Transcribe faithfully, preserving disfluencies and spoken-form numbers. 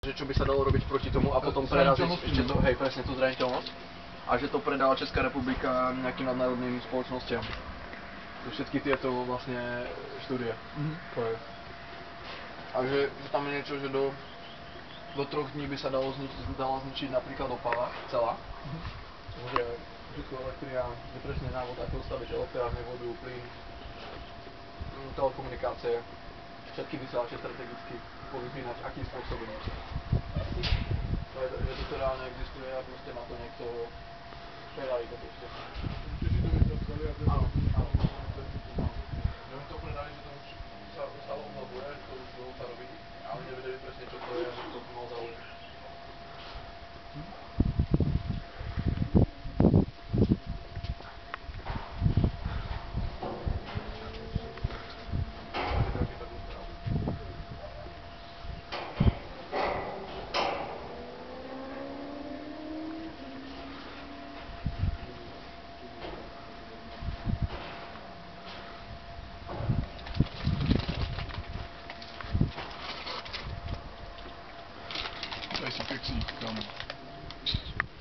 že čo by sa dalo robiť proti tomu a potom preraziť ešte to, hej, presne tú zraniteľnosť. A že to predala Česká republika nejakým nadnárodným spoločnostiam. Všetky tieto vlastne štúdie. Mm-hmm. To je. A že, že tam je niečo, že do, do troch dní by sa dalo zničiť, dala zničiť napríklad Opava celá. Mm-hmm. Že všetko elektria, že presne návod, ako staviť elektrárne, vodu, plyn, telekomunikácie, všetky vysielače strategicky povypínať, akým spôsobom. To je, že to reálne existuje a proste má to niekto predali to proste. Áno, áno. Že oni to predali, že to už sa stále obnovuje, že to už dlho sa robí, ale nevedeli presne čo to je, že to mal záujem. Tady si pěkný, kámo.